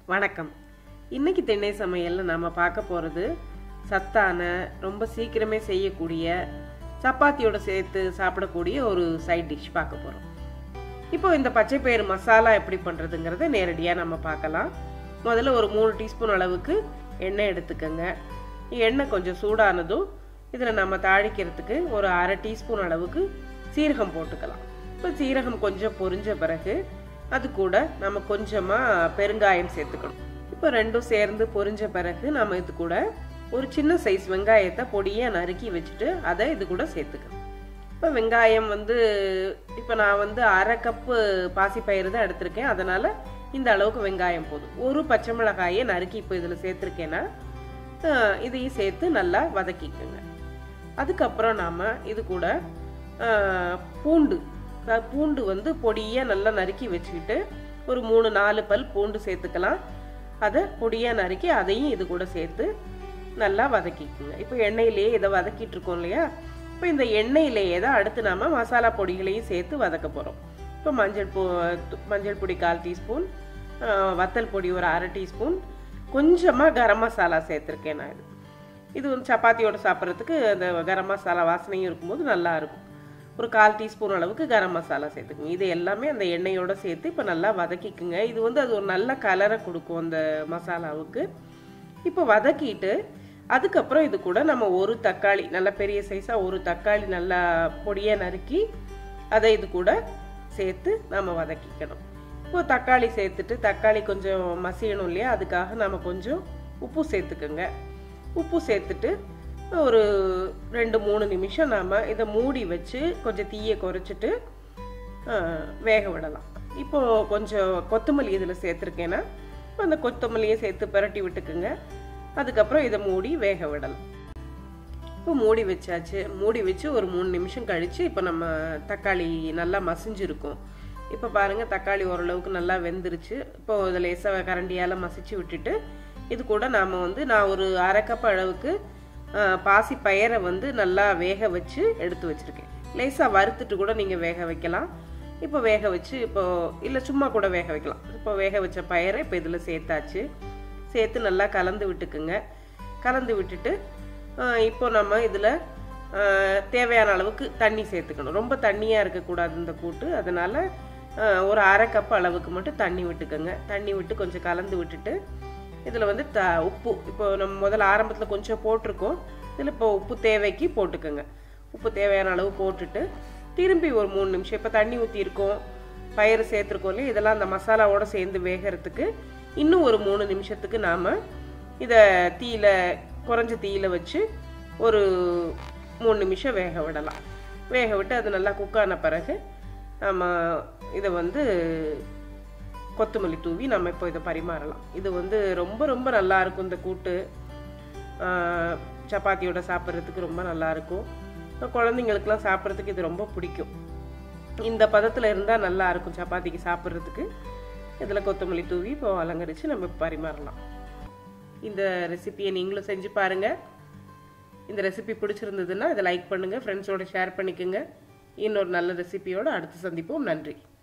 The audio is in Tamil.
வணக்கம். இன்னைக்கு திண்ணை சமையல்ல நாம பார்க்க போறது சத்தான ரொம்ப சீக்கிரமே செய்யக்கூடிய சப்பாத்தியோட சேர்த்து சாப்பிடக்கூடிய ஒரு சைட் டிஷ் பார்க்க போறோம். இப்போ இந்த பச்சை பயிறு மசாலா எப்படி பண்றதுங்கிறத நேரடியா நம்ம பார்க்கலாம். முதல்ல ஒரு 3 டீஸ்பூன் அளவுக்கு எண்ணெய் எடுத்துக்கங்க. எண்ணெய் கொஞ்சம் சூடானதும் இதுல நம்ம தாளிக்கிறதுக்கு ஒரு 1/2 டீஸ்பூன் அளவுக்கு சீரகம் போட்டுக்கலாம். இப்போ சீரகம் கொஞ்சம் பொரிஞ்ச பிறகு அது கூட நம்ம கொஞ்சமா பெருங்காயம் சேர்த்துக்கணும். இப்போ ரெண்டும் சேர்ந்து பொரிஞ்ச பிறகு நம்ம இது கூட ஒரு சின்ன சைஸ் வெங்காயத்தை பொடியா நறுக்கி வச்சுட்டு அதை இது கூட சேர்த்துக்கணும். இப்போ வெங்காயம் இப்போ நான் 1/2 கப்பு பாசிப்பயிறு தான் எடுத்திருக்கேன். அதனால இந்த அளவுக்கு வெங்காயம் போதும். ஒரு பச்சை மிளகாயை நறுக்கி இப்போ இதில் சேர்த்துருக்கேன்னா இதையும் சேர்த்து நல்லா வதக்கிக்குங்க. அதுக்கப்புறம் நாம இது கூட பூண்டு பொடியா நல்லா நறுக்கி வச்சுக்கிட்டு ஒரு 3-4 பல் பூண்டு சேர்த்துக்கலாம். அதை பொடியா நறுக்கி அதையும் இது கூட சேர்த்து நல்லா வதக்கிக்குங்க. இப்போ எண்ணெயிலேயே இதை வதக்கிட்டு இருக்கோம் இல்லையா? இப்போ இந்த எண்ணெயிலேயே தான் அடுத்து நாம மசாலா பொடிகளையும் சேர்த்து வதக்க போறோம். இப்போ மஞ்சள் பொடி 1/4 டீஸ்பூன், வத்தல் பொடி ஒரு 1/2 டீஸ்பூன், கொஞ்சமா கரம் மசாலா சேர்த்துருக்கேன். நான் இது சப்பாத்தியோட சாப்பிட்றதுக்கு அந்த கரம் மசாலா வாசனையும் இருக்கும்போது நல்லா இருக்கும். ஒரு 1/4 டீஸ்பூன் அளவுக்கு கரம் மசாலா சேர்த்துக்குங்க. இது எல்லாமே அந்த எண்ணெயோட சேர்த்து இப்போ நல்லா வதக்கிக்குங்க. இது அது ஒரு நல்ல கலரை கொடுக்கும் அந்த மசாலாவுக்கு. இப்போ வதக்கிட்டு அதுக்கப்புறம் இது கூட நம்ம ஒரு தக்காளி, நல்ல பெரிய சைஸா ஒரு தக்காளி நல்லா பொடியா நறுக்கி அதை இது கூட சேர்த்து நம்ம வதக்கிக்கணும். இப்போ தக்காளி சேர்த்துட்டு தக்காளி கொஞ்சம் மசியணும் இல்லையா? அதுக்காக நம்ம கொஞ்சம் உப்பு சேர்த்துக்குங்க. உப்பு சேர்த்துட்டு ஒரு 2-3 நிமிஷம் நாம இதை மூடி வச்சு கொஞ்சம் தீயை குறைச்சிட்டு வேக விடலாம். இப்போ கொஞ்சம் கொத்தமல்லி இதில் சேர்த்துருக்கேன்னா அந்த கொத்தமல்லியை சேர்த்து பிரட்டி விட்டுக்குங்க. அதுக்கப்புறம் இதை மூடி வேக விடலாம். இப்போ மூடி வச்சாச்சு. மூடி வச்சு ஒரு 3 நிமிஷம் கழிச்சு இப்போ நம்ம தக்காளி நல்லா மசிஞ்சிருக்கும். இப்போ பாருங்க, தக்காளி ஓரளவுக்கு நல்லா வெந்துருச்சு. இப்போ இதில் லேசாக கரண்டியால் மசிச்சு விட்டுட்டு இது கூட நாம் நான் ஒரு 1/2 கப் அளவுக்கு பாசி பயிரை நல்லா வேக வச்சு எடுத்து வச்சிருக்கேன். லேசாக வறுத்துட்டு கூட நீங்கள் வேக வைக்கலாம். இப்போ வேக வச்சு இல்லை சும்மா கூட வேக வைக்கலாம். இப்போ வேக வச்ச பயிரை இப்போ இதில் சேர்த்தாச்சு. சேர்த்து நல்லா கலந்து விட்டுக்குங்க. கலந்து விட்டுட்டு இப்போ நம்ம இதில் தேவையான அளவுக்கு தண்ணி சேர்த்துக்கணும். ரொம்ப தண்ணியாக இருக்கக்கூடாது இந்த கூட்டு. அதனால ஒரு 1/2 கப் அளவுக்கு மட்டும் தண்ணி விட்டுக்குங்க. தண்ணி விட்டு கொஞ்சம் கலந்து விட்டுட்டு இதில் உப்பு இப்போ நம்ம முதல்ல ஆரம்பத்தில் கொஞ்சம் போட்டிருக்கோம். இதில் இப்போ உப்பு தேவைக்கு போட்டுக்கோங்க. உப்பு தேவையான அளவு போட்டுட்டு திரும்பி ஒரு 3 நிமிஷம் இப்போ தண்ணி ஊற்றிருக்கோம், பயிறு சேர்த்துருக்கோம் இல்லையா? இதெல்லாம் அந்த மசாலாவோடு சேர்ந்து வேகிறதுக்கு இன்னும் ஒரு 3 நிமிஷத்துக்கு நாம் இதை குறைஞ்ச தீயில வச்சு ஒரு 3 நிமிஷம் வேக விடலாம். வேக விட்டு அது நல்லா குக்கான பிறகு நம்ம இதை கொத்தமல்லி தூவி நம்ம இப்போ இதை பரிமாறலாம். இது ரொம்ப ரொம்ப நல்லா இருக்கும். இந்த கூட்டு சப்பாத்தியோட சாப்பிட்றதுக்கு ரொம்ப நல்லா இருக்கும். குழந்தைங்களுக்குலாம் சாப்பிட்றதுக்கு இது ரொம்ப பிடிக்கும். இந்த பதத்தில் இருந்தால் நல்லா இருக்கும் சப்பாத்திக்கு சாப்பிட்றதுக்கு. இதில் கொத்தமல்லி தூவி இப்போ அலங்கரித்து நம்ம பரிமாறலாம். இந்த ரெசிபியை நீங்களும் செஞ்சு பாருங்கள். இந்த ரெசிபி பிடிச்சிருந்ததுன்னா இதை லைக் பண்ணுங்கள், ஃப்ரெண்ட்ஸோட ஷேர் பண்ணிக்கோங்க. இன்னொரு நல்ல ரெசிபியோடு அடுத்து சந்திப்போம். நன்றி.